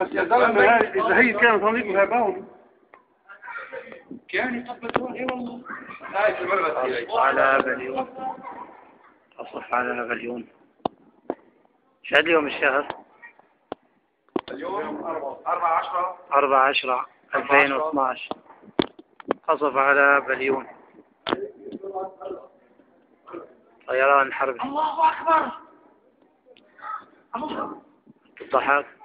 يا زلمة إذا هي كانت هنيك هباهم كان يقبلون اي والله. على بليون. أصف على بليون. شاد اليوم الشهر؟ اليوم 4/10 4/10/2012. أصف على بليون. طيران حربي. الله اكبر. الله. الضحاك.